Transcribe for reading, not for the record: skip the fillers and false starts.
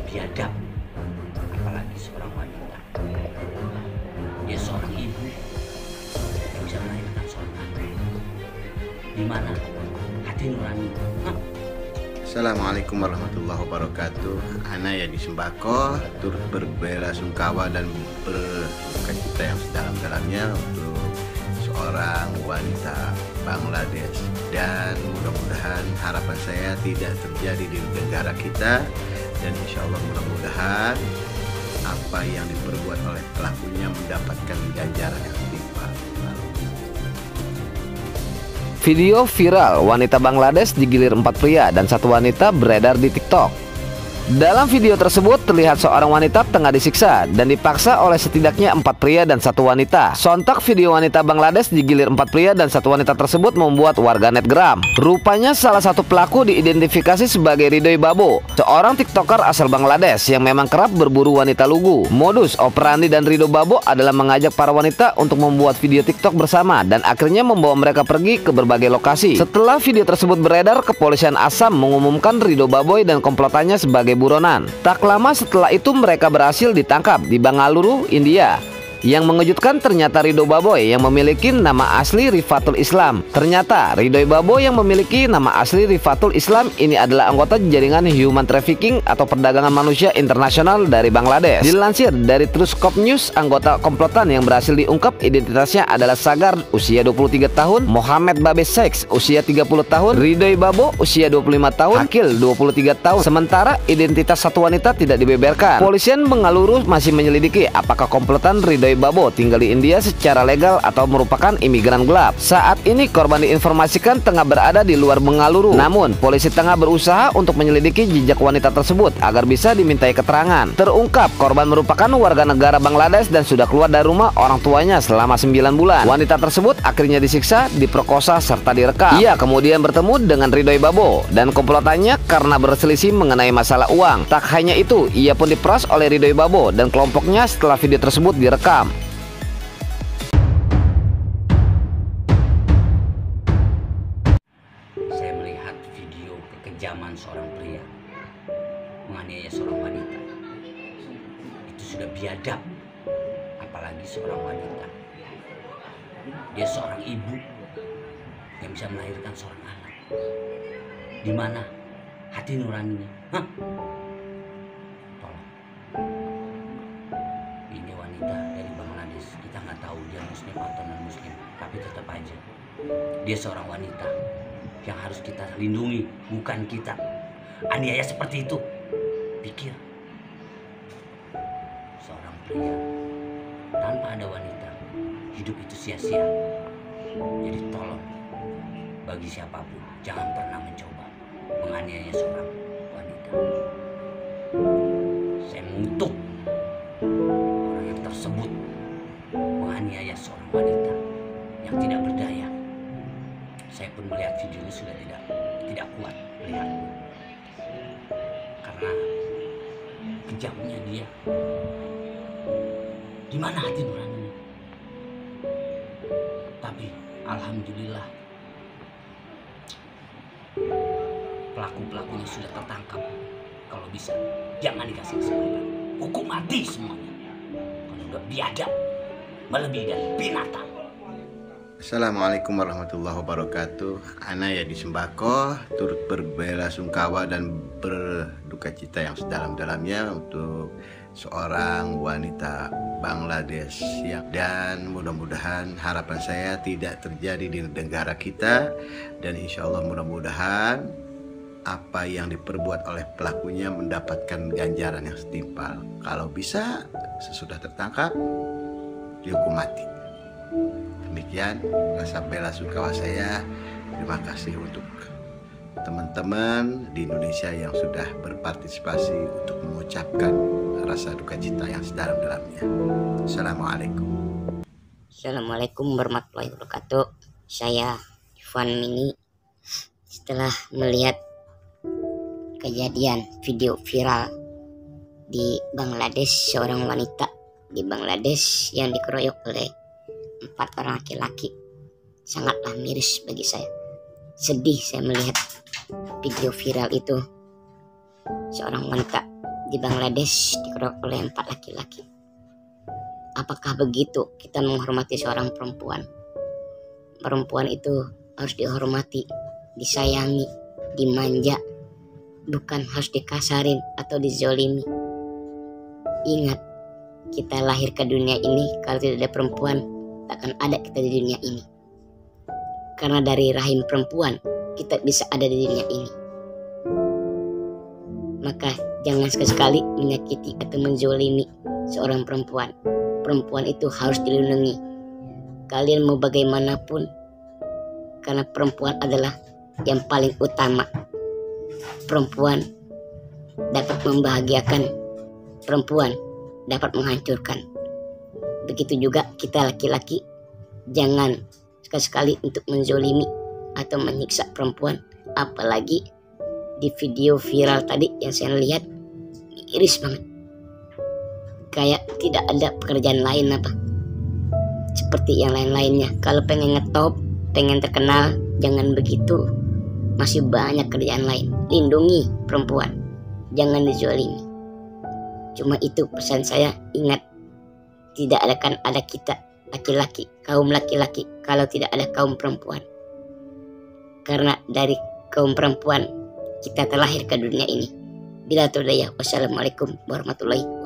biadab, apalagi seorang wanita. Dia seorang ibu yang bisa melahirkan seorang anak. Di mana hati nurani? Assalamualaikum warahmatullahi wabarakatuh. Ana ya di Sembako turut berbelasungkawa dan bersukacita yang sedalam-dalamnya untuk seorang wanita Bangladesh, dan mudah-mudahan harapan saya tidak terjadi di negara kita, dan insya Allah mudah-mudahan apa yang diperbuat oleh pelakunya mendapatkan ganjaran yang setimpal. Video viral wanita Bangladesh digilir 4 pria dan 1 wanita beredar di TikTok. Dalam video tersebut terlihat seorang wanita tengah disiksa dan dipaksa oleh setidaknya 4 pria dan 1 wanita. Sontak video wanita Bangladesh digilir 4 pria dan 1 wanita tersebut membuat warganet geram. Rupanya salah satu pelaku diidentifikasi sebagai Ridhoi Babo, seorang tiktoker asal Bangladesh yang memang kerap berburu wanita lugu. Modus operandi dan Ridhoi Babo adalah mengajak para wanita untuk membuat video TikTok bersama dan akhirnya membawa mereka pergi ke berbagai lokasi. Setelah video tersebut beredar, kepolisian Assam mengumumkan Ridhoi Babo dan komplotannya sebagai buronan. Tak lama setelah itu mereka berhasil ditangkap di Bangalore, India. Yang mengejutkan ternyata Ridhoi Babo yang memiliki nama asli Rifatul Islam. Ternyata Ridhoi Babo yang memiliki nama asli Rifatul Islam ini adalah anggota jaringan human trafficking atau perdagangan manusia internasional dari Bangladesh. Dilansir dari Truskop News, anggota komplotan yang berhasil diungkap identitasnya adalah Sagar usia 23 tahun, Mohamed Babe Seks usia 30 tahun, Ridhoi Babo usia 25 tahun, Akil 23 tahun. Sementara identitas satu wanita tidak dibeberkan. Polisian Bangalore masih menyelidiki apakah komplotan Ridhoi Babo tinggal di India secara legal atau merupakan imigran gelap. Saat ini korban diinformasikan tengah berada di luar Bangalore. Namun polisi tengah berusaha untuk menyelidiki jejak wanita tersebut agar bisa dimintai keterangan. Terungkap korban merupakan warga negara Bangladesh dan sudah keluar dari rumah orang tuanya selama 9 bulan. Wanita tersebut akhirnya disiksa, diperkosa serta direkam. Ia kemudian bertemu dengan Ridhoi Babo dan komplotannya karena berselisih mengenai masalah uang. Tak hanya itu, ia pun diperas oleh Ridhoi Babo dan kelompoknya setelah video tersebut direkam. Saya melihat video kekejaman seorang pria menganiaya seorang wanita. Itu sudah biadab, apalagi seorang wanita. Dia seorang ibu yang bisa melahirkan seorang anak. Di mana hati nuraninya? Tolong. Ini wanita dari Bangladesh. Kita nggak tahu dia muslim atau non muslim, tapi tetap aja dia seorang wanita yang harus kita lindungi, bukan kita aniaya seperti itu. Pikir, seorang pria tanpa ada wanita, hidup itu sia-sia. Jadi tolong, bagi siapapun jangan pernah mencoba menganiaya seorang wanita. Saya mengutuk orang yang tersebut menganiaya seorang wanita yang tidak berdaya. Saya pun melihat video ini sudah tidak kuat melihat, karena kejamnya dia. Di mana hati nuraninya? Tapi alhamdulillah pelaku-pelakunya sudah tertangkap. Kalau bisa jangan dikasih kesempatan, hukum mati semuanya. Kalau udah biadab melebihi dari binatang. Assalamualaikum warahmatullahi wabarakatuh. Ana ya di Sembako turut berbelasungkawa dan berdukacita yang sedalam-dalamnya untuk seorang wanita Bangladesh dan mudah-mudahan harapan saya tidak terjadi di negara kita, dan insya Allah mudah-mudahan apa yang diperbuat oleh pelakunya mendapatkan ganjaran yang setimpal. Kalau bisa sesudah tertangkap dihukum mati. Demikian rasa bela sungkawa saya. Terima kasih untuk teman-teman di Indonesia yang sudah berpartisipasi untuk mengucapkan rasa duka cita yang sedalam-dalamnya. Assalamualaikum. Assalamualaikum warahmatullahi wabarakatuh. Saya Ivan Mini. Setelah melihat kejadian video viral di Bangladesh, seorang wanita di Bangladesh yang dikeroyok oleh 4 orang laki-laki, sangatlah miris bagi saya. Sedih saya melihat video viral itu. Seorang wanita di Bangladesh dikeroyok oleh 4 laki-laki. Apakah begitu kita menghormati seorang perempuan? Perempuan itu harus dihormati, disayangi, dimanja, bukan harus dikasarin atau dizolimi. Ingat, kita lahir ke dunia ini, kalau tidak ada perempuan, takkan ada kita di dunia ini. Karena dari rahim perempuan, kita bisa ada di dunia ini. Maka jangan sekali-kali menyakiti atau menzolimi seorang perempuan. Perempuan itu harus dilindungi. Kalian mau bagaimanapun, karena perempuan adalah yang paling utama. Perempuan dapat membahagiakan, perempuan dapat menghancurkan. Begitu juga kita laki-laki, jangan sekali-sekali untuk menzolimi atau menyiksa perempuan. Apalagi di video viral tadi yang saya lihat, miris banget. Kayak tidak ada pekerjaan lain apa. Seperti yang lain-lainnya. Kalau pengen ngetop, pengen terkenal, jangan begitu. Masih banyak kerjaan lain. Lindungi perempuan, jangan dizolimi. Cuma itu pesan saya, ingat, tidak akan ada kita laki-laki, kaum laki-laki, kalau tidak ada kaum perempuan. Karena dari kaum perempuan kita terlahir ke dunia ini. Bila todayah, wassalamualaikum warahmatullahi